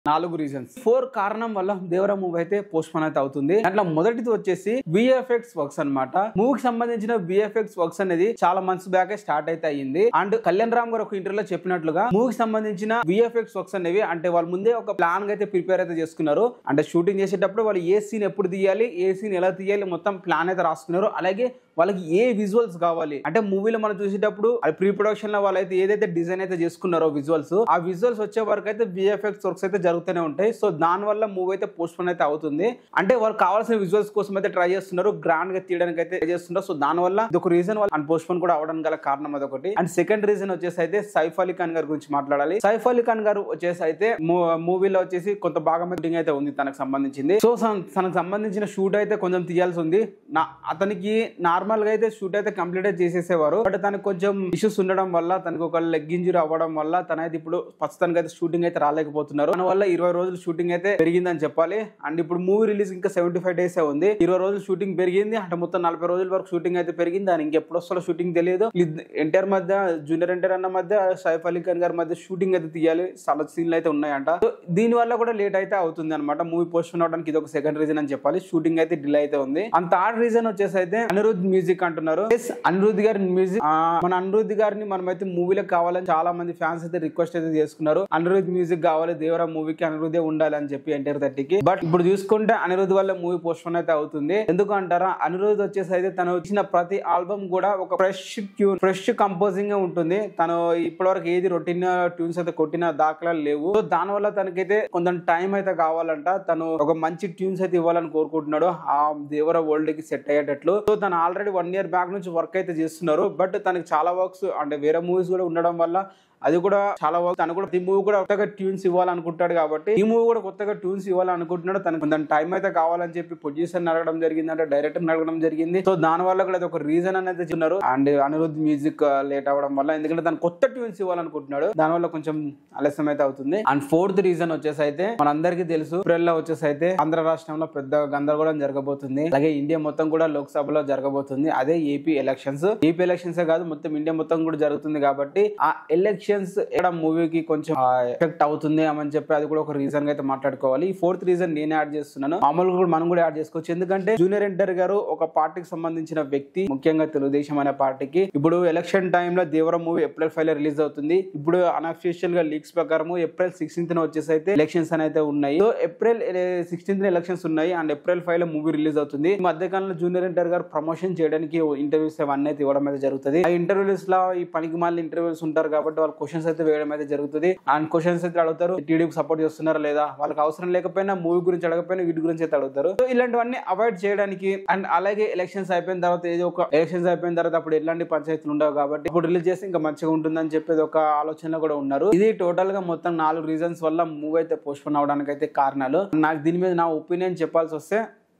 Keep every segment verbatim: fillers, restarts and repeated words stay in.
నాలుగు reasons four కారణం వల్ల దేవరా మూవీ అయితే పోస్ట్ పోన్ అయితే అవుతుంది. అట్లా మొదటిది వచ్చేసి విఎఫ్ఎక్స్ వర్క్స్ అన్నమాట. మూవీకి సంబంధించిన విఎఫ్ఎక్స్ వర్క్స్ అనేది చాలా మంత్స్ బ్యాక్ స్టార్ట్ అయితే అయ్యింది. అండ్ కళ్యాణ్ రామ్ గారు ఒక ఇంటర్వ్యూలో చెప్పినట్లుగా మూవీకి సంబంధించిన విఎఫ్ఎక్స్ వర్క్స్ అనేవి అంటే వాళ్ళు ముందే ఒక ప్లాన్ అయితే ప్రిపేర్ అయితే చేసుకున్నారు. అంటే షూటింగ్ చేసేటప్పుడు వాళ్ళు ఏ సీన్ ఎప్పుడు తీయాలి, ఏ సీన్ ఎలా తీయాలి మొత్తం ప్లాన్ అయితే రాసుకున్నారు. అలాగే వాళ్ళకి ఏ విజువల్స్ కావాలి అంటే మూవీలో మనం చూసేటప్పుడు అది ప్రీ ప్రొడక్షన్ లో వాళ్ళైతే ఏదైతే డిజైన్ అయితే చేసుకున్నారో విజువల్స్ ఆ విజువల్స్ వచ్చే వరకు అయితే విఎఫ్ఎక్స్ వర్క్స్ అయితే జరుగుతూనే ఉంటాయి. సో దాని వల్ల మూవీ అయితే పోస్ట్ పోన్ అయితే అవుతుంది. అంటే వాళ్ళు కావాల్సిన విజువల్స్ కోసం అయితే ట్రై చేస్తున్నారు, గ్రాండ్ గా తీయడానికి అయితే ట్రై చేస్తున్నారు. సో దాని వల్ల ఇది ఒక రీజన్ వాళ్ళు పోస్ట్ పోన్ కూడా అవడానికి గల కారణం అదొకటి. అండ్ సెకండ్ రీజన్ వచ్చేసి అయితే సైఫ్ అలీ ఖాన్ గారి గురించి మాట్లాడాలి. సైఫ్ అలీ ఖాన్ గారు వచ్చేసి అయితే మూవీలో వచ్చేసి కొంత భాగం షూటింగ్ అయితే ఉంది తనకు సంబంధించింది. సో తనకు సంబంధించిన షూట్ అయితే కొంచెం తీయాల్సి ఉంది. నా అతనికి నార్మల్ గా అయితే షూట్ అయితే కంప్లీట్ అయితే చేసేసేవారు. బట్ తనకు కొంచెం ఇష్యూస్ ఉండడం వల్ల తనకు ఒక లెగ్ ఇంజరీ అవ్వడం వల్ల తనైతే ఇప్పుడు ప్రస్తుతానికి అయితే షూటింగ్ అయితే రాలేకపోతున్నారు. దాని వల్ల ఇరవై రోజులు షూటింగ్ అయితే పెరిగిందని చెప్పాలి. అండ్ ఇప్పుడు మూవీ రిలీజ్ ఇంకా సెవెంటీ ఫైవ్ డేస్ ఉంది. ఇరవై రోజులు షూటింగ్ పెరిగింది అంటే మొత్తం నలభై రోజుల వరకు షూటింగ్ అయితే పెరిగింది. దాని ఇంకెప్పుడు వస్తుందో షూటింగ్ తెలియదు. ఎన్టీఆర్ మధ్య జూనియర్ ఎన్టీఆర్ అన్న మధ్య సైఫ్ అలీ ఖాన్ గారి మధ్య షూటింగ్ అయితే తీయాలి. చాలా సీన్లు అయితే ఉన్నాయంట. సో దీని వల్ల కూడా లేట్ అయితే అవుతుంది అనమాట. మూవీ పోస్ట్ పోన్ అవడానికి ఇది ఒక సెకండ్ రీజన్ అని చెప్పాలి. షూటింగ్ అయితే డిలే అయితే ఉంది. అండ్ థర్డ్ రీజన్ వచ్చేసి అయితే అనిరుద్ మ్యూజిక్ అంటున్నారు. అనిరుద్ గారి మ్యూజిక్ మన అనిరుద్ గారిని మనమైతే మూవీలో కావాలని చాలా మంది ఫ్యాన్స్ అయితే రిక్వెస్ట్ అయితే చేసుకున్నారు. అనిరుద్ మ్యూజిక్ కావాలి దేవరా మూవీకి అనిరుదే ఉండాలి అని చెప్పి ఎన్టీఆర్ థర్టీకి. బట్ ఇప్పుడు చూసుకుంటే అనిరుద్ వల్ల మూవీ పోస్ట్ పోన్ అయితే అవుతుంది. ఎందుకు అంటారా, అనిరుద్ వచ్చేసి అయితే తను ఇచ్చిన ప్రతి ఆల్బమ్ కూడా ఒక ఫ్రెష్ ట్యూన్ ఫ్రెష్ కంపోజింగ్ ఉంటుంది. తను ఇప్పటివరకు ఏది రొటీన్ ట్యూన్స్ అయితే కొట్టిన దాఖలాలు లేవు. సో దాని వల్ల తనకైతే కొంచెం టైం అయితే కావాలంట. తను ఒక మంచి ట్యూన్స్ అయితే ఇవ్వాలని కోరుకుంటున్నాడు ఆ దేవరా వరల్డ్ కి సెట్ అయ్యేటట్లు. సో తను ఆల్రెడీ వన్ ఇయర్ బ్యాక్ నుంచి వర్క్ అయితే చేస్తున్నారు. బట్ తనకి చాలా వర్క్స్ అంటే వేరే మూవీస్ కూడా ఉండడం వల్ల అది కూడా చాలా వర్క్ తను కూడా ఈ మూవీ కూడా కొత్తగా ట్యూన్స్ ఇవ్వాలనుకుంటాడు. కాబట్టి ఈ మూవీ కూడా కొత్తగా ట్యూన్స్ ఇవ్వాలనుకుంటున్నాడు. తనకు కొంచెం టైం అయితే కావాలని చెప్పి ప్రొడ్యూసర్ అడగడం జరిగింది, అంటే డైరెక్టర్ అడగడం జరిగింది. సో దాని వల్ల కూడా ఒక రీజన్ అనేది చెప్తున్నారు. అండ్ అనిరుద్ మ్యూజిక్ లేట్ అవ్వడం వల్ల, ఎందుకంటే తను కొత్త ట్యూన్స్ ఇవ్వాలనుకుంటున్నాడు, దాని వల్ల కొంచెం ఆలస్యం అయితే అవుతుంది. అండ్ ఫోర్త్ రీజన్ వచ్చేసి అయితే మనందరికీ తెలుసు ఏప్రిల్ లో వచ్చేసి అయితే ఆంధ్ర రాష్ట్రంలో పెద్ద గందరగోళం జరగబోతుంది. అలాగే ఇండియా మొత్తం కూడా లోక్సభలో జరగబోతుంది. అదే ఏపీ ఎలక్షన్స్. ఏపీ ఎలక్షన్స్ కాదు మొత్తం ఇండియా మొత్తం కూడా జరుగుతుంది. కాబట్టి ఆ ఎలక్షన్ మూవీకి కొంచెం ఎఫెక్ట్ అవుతుంది అని చెప్పి అది కూడా ఒక రీజన్ అయితే మాట్లాడుకోవాలి. ఈ ఫోర్త్ రీజన్ నేను యాడ్ చేస్తున్నాను. మామూలుగా కూడా మనం కూడా యాడ్ చేసుకోవచ్చు. ఎందుకంటే జూనియర్ ఎన్టీఆర్ గారు ఒక పార్టీకి సంబంధించిన వ్యక్తి, ముఖ్యంగా తెలుగుదేశం అనే పార్టీకి. ఇప్పుడు ఎలక్షన్ టైంలో దేవరా మూవీ ఏప్రిల్ ఫైవ్ లో రిలీజ్ అవుతుంది. ఇప్పుడు అన్అఫీషియల్ గా లీక్స్ ప్రకారం ఏప్రిల్ సిక్స్టీన్త్ వచ్చేసి అయితే ఎలక్షన్స్ అయితే ఉన్నాయి. సో ఏప్రిల్ సిక్స్టీన్త్ ఎలక్షన్స్ ఉన్నాయి అండ్ ఏప్రిల్ ఫైవ్ లో మూవీ రిలీజ్ అవుతుంది. ఈ మధ్యకాలంలో జూనియర్ ఎన్టీఆర్ గారు ప్రమోషన్ చేయడానికి ఇంటర్వ్యూస్ అవన్నీ అయితే ఇవ్వడం అయితే జరుగుతుంది. ఆ ఇంటర్వ్యూస్ లో ఈ పనికి మాలిన ఇంటర్వ్యూస్ ఉంటారు కాబట్టి వాళ్ళు క్వశ్చన్స్ అయితే వేయడం అయితే జరుగుతుంది. అండ్ క్వశ్చన్స్ అయితే అడుగుతారు, టీడీపీ సపోర్ట్ చేస్తున్నారా లేదా, వాళ్ళకి అవసరం లేకపోయినా మూవీ గురించి అడగకపోయినా వీటి గురించి అయితే అడుగుతారు. సో ఇలాంటివన్నీ అవాయిడ్ చేయడానికి. అండ్ అలాగే ఎలక్షన్స్ అయిపోయిన తర్వాత ఏదో ఒక ఎలక్షన్స్ అయిపోయిన తర్వాత అప్పుడు ఎలాంటి పంచాయతీలు ఉండవు కాబట్టి ఇప్పుడు రిలీజ్ చేస్తే ఇంకా మంచిగా ఉంటుందని చెప్పేది ఒక ఆలోచనలో కూడా ఉన్నారు. ఇది టోటల్ గా మొత్తం నాలుగు రీజన్స్ వల్ల మూవీ అయితే పోస్ట్ పోన్ అవడానికి అయితే కారణాలు. నాకు దీని మీద నా ఒపీనియన్ చెప్పాల్సి వస్తే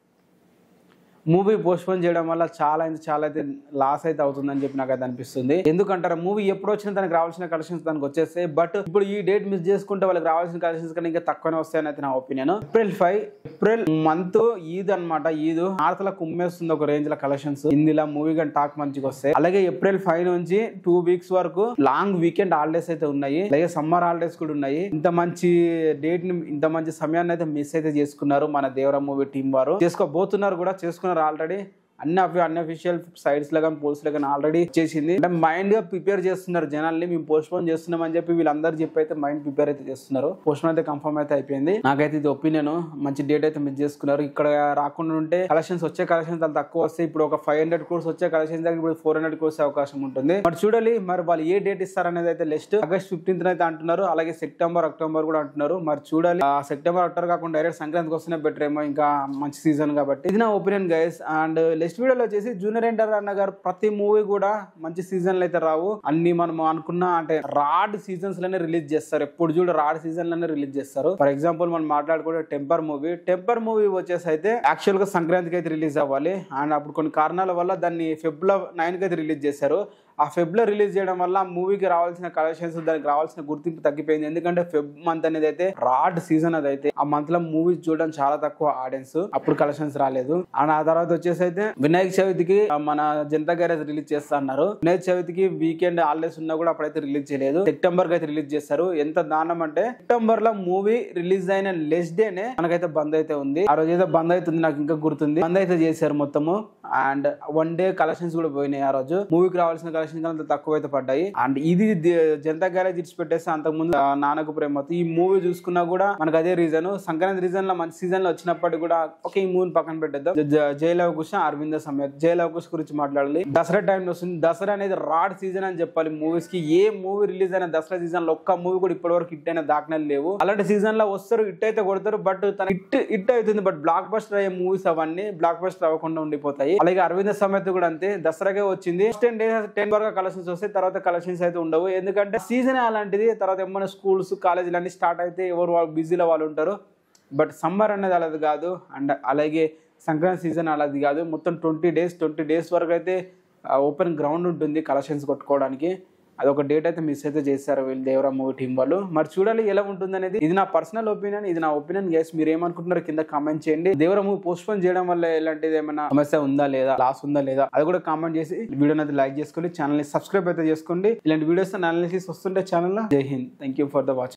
మూవీ పోస్ట్ పోన్ చేయడం వల్ల చాలా చాలా అయితే లాస్ అయితే అవుతుందని చెప్పి నాకు అయితే అనిపిస్తుంది. ఎందుకంటారా, మూవీ ఎప్పుడు వచ్చినా తనకు రావాల్సిన కలెక్షన్స్ తనకు వచ్చేస్తాయి. బట్ ఇప్పుడు ఈ డేట్ మిస్ చేసుకుంటే వాళ్ళకి రావాల్సిన కలెక్షన్స్ కన్నా ఇంకా తక్కువనే వస్తాయని అయితే నా opinion. April five April month Eid అనమాట. ఈద్ నార్త్ లో కుమ్మేస్తుంది ఒక రేంజ్ లో కలెక్షన్స్. హిందీలో మూవీ కానీ టాక్ మంచిగా వస్తాయి. అలాగే ఏప్రిల్ ఫైవ్ నుంచి టూ వీక్స్ వరకు లాంగ్ వీకెండ్ హాలిడేస్ అయితే ఉన్నాయి. అలాగే సమ్మర్ హాలిడేస్ కూడా ఉన్నాయి. ఇంత మంచి డేట్ ని ఇంత మంచి సమయాన్ని అయితే మిస్ అయితే చేసుకున్నారు మన దేవరా మూవీ టీం వారు. చేసుకోబోతున్నారు కూడా, చేసుకున్నారు ఆల్రెడీ. అన్ని అన్ని అఫీషియల్ సైట్స్ లో కానీ పోల్స్ లో కానీ ఆల్రెడీ చేసింది. అంటే మైండ్ గా ప్రిపేర్ చేస్తున్నారు జనాల్ని. మేము పోస్ట్ పోన్ చేస్తున్నాం అని చెప్పి వీళ్ళందరూ చెప్పి అయితే మైండ్ ప్రిపేర్ అయితే చేస్తున్నారు. పోస్ట్ పోన్ అయితే కన్ఫర్మ్ అయితే అయిపోయింది. నాకైతే ఇది ఒపీనియన్. మంచి డేట్ అయితే మిస్ చేసుకున్నారు. ఇక్కడ రాకుండా ఉంటే కలెక్షన్స్ వచ్చే కలెక్షన్స్ అంత తక్కువ వస్తాయి. ఇప్పుడు ఒక ఫైవ్ హండ్రెడ్ కోర్స్ వచ్చే కలెక్షన్స్ దగ్గర ఇప్పుడు ఫోర్ హండ్రెడ్ కోర్స్ అవకాశం ఉంటుంది. మరి చూడాలి మరి వాళ్ళు ఏ డేట్ ఇస్తారనేది అయితే లిస్ట్. ఆగస్ట్ ఫిఫ్టీన్త్ అయితే అంటున్నారు. అలాగే సెప్టెంబర్ అక్టోబర్ కూడా అంటున్నారు. మరి చూడాలి. సెప్టెంబర్ అక్టోబర్ కాకుండా డైరెక్ట్ సంక్రాంతికి వస్తేనే బెటర్ ఏమో, ఇంకా మంచి సీజన్ కాబట్టి. ఇది నా ఒపీనియన్ గైస్. అండ్ నెక్స్ట్ వీడియోలో వచ్చేసి జూనియర్ ఎన్టీఆర్ అన్న గారు ప్రతి మూవీ కూడా మంచి సీజన్లు అయితే రావు. అన్ని మనం అనుకున్న అంటే రాడ్ సీజన్స్ లోనే రిలీజ్ చేస్తారు. ఎప్పుడు చూడ రాడ్ సీజన్ లోనే రిలీజ్ చేస్తారు. ఫర్ ఎగ్జాంపుల్ మనం మాట్లాడుకుంటే టెంపర్ మూవీ టెంపర్ మూవీ వచ్చేసి అయితే యాక్చువల్ గా సంక్రాంతికి అయితే రిలీజ్ అవ్వాలి. అండ్ అప్పుడు కొన్ని కారణాల వల్ల దాన్ని ఫిబ్రవరి నైన్ కి అయితే రిలీజ్ చేశారు. ఆ ఫెబ్ లో రిలీజ్ చేయడం వల్ల మూవీకి రావాల్సిన కలెక్షన్స్ దానికి రావాల్సిన గుర్తింపు తగ్గిపోయింది. ఎందుకంటే ఫెబ్ మంత్ అనేది అయితే రాడ్ సీజన్ అది అయితే ఆ మంత్ లో మూవీస్ చూడడం చాలా తక్కువ ఆడియన్స్, అప్పుడు కలెక్షన్స్ రాలేదు. అండ్ ఆ తర్వాత వచ్చేసి అయితే వినాయక చవితికి మన జనతా గ్యారేజ్ రిలీజ్ చేస్తా అన్నారు. వినాయక చవితికి వీకెండ్ హాలిడేస్ ఉన్నా కూడా అప్పుడైతే రిలీజ్ చేయలేదు. సెప్టెంబర్ కి అయితే రిలీజ్ చేస్తారు. ఎంత దానం అంటే సెప్టెంబర్ లో మూవీ రిలీజ్ అయిన నెక్స్ట్ డేనే మనకైతే బంద్ అయితే ఉంది. ఆ రోజు అయితే బంద్ అవుతుంది, నాకు ఇంకా గుర్తుంది. బంద్ అయితే చేశారు మొత్తము. అండ్ వన్ డే కలెక్షన్స్ కూడా పోయినాయి. ఆ రోజు మూవీకి రావాల్సిన కలెక్షన్స్ అంత తక్కువ అయితే పడ్డాయి. అండ్ ఇది జనతా గ్యారేజ్ ఇచ్చి పెట్టేస్తే అంతకు ముందు నాన్నకు ప్రేమ ఈ మూవీ చూసుకున్నా కూడా మనకు అదే రీజన్. సంక్రాంతి రీజన్ లో మంచి సీజన్ లో వచ్చినప్పటికీ కూడా ఒక ఈ మూవీని పక్కన పెట్టేద్దాం. జయలవకుశ అరవింద సమేత్ జయలవకుశ గురించి మాట్లాడాలి. దసరా టైం లో వస్తుంది. దసరా అనేది రాడ్ సీజన్ అని చెప్పాలి మూవీస్ కి. ఏ మూవీ రిలీజ్ అయిన దసరా సీజన్ లో ఒక్క మూవీ కూడా ఇప్పటి వరకు హిట్ అయిన దాఖనాలు లేవు. అలాంటి సీజన్ లో వస్తారు, హిట్ అయితే కొడతారు. బట్ తన హిట్ హిట్ అవుతుంది, బట్ బ్లాక్ బస్టర్ అయ్యే మూవీస్ అవన్నీ బ్లాక్ బస్టర్ అవ్వకుండా ఉండిపోతాయి. అలాగే అరవింద సమేత్ కూడా అంతే, దసరాకే వచ్చింది. టెన్ డేస్ టెన్ వరకు కలెక్షన్స్ వస్తాయి, తర్వాత కలెక్షన్స్ అయితే ఉండవు. ఎందుకంటే సీజన్ అలాంటిది. తర్వాత ఏమైనా స్కూల్స్ కాలేజీలు అన్ని స్టార్ట్ అయితే ఎవరు వాళ్ళు బిజీలో వాళ్ళు ఉంటారు. బట్ సమ్మర్ అనేది అలాది కాదు. అండ్ అలాగే సంక్రాంతి సీజన్ అలాది కాదు. మొత్తం ట్వంటీ డేస్ ట్వంటీ డేస్ వరకు అయితే ఓపెన్ గ్రౌండ్ ఉంటుంది కలెక్షన్స్ కొట్టుకోవడానికి. అదొక డేట్ అయితే మిస్ అయితే చేశారు వీళ్ళు దేవరా మూవీ టీం వాళ్ళు. మరి చూడాలి ఎలా ఉంటుంది అనేది. ఇది నా పర్సనల్ ఒపీనియన్, ఇది నా ఒపీనియన్. గైస్ మీరు ఏమనుకుంటున్నారు కింద కామెంట్ చేయండి. దేవరా మూవీ పోస్ట్ పోన్ చేయడం వల్ల ఎలాంటిది ఏమైనా సమస్య ఉందా లేదా, లాస్ ఉందా లేదా, అది కూడా కామెంట్ చేసి వీడియోని అయితే లైక్ చేసుకోండి, ఛానల్ ని సబ్స్క్రైబ్ అయితే చేసుకోండి. ఇలాంటి వీడియోస్ అనాలిసిస్ వస్తుంటే ఛానల్ లో. జై హింద్, thank you for the watching.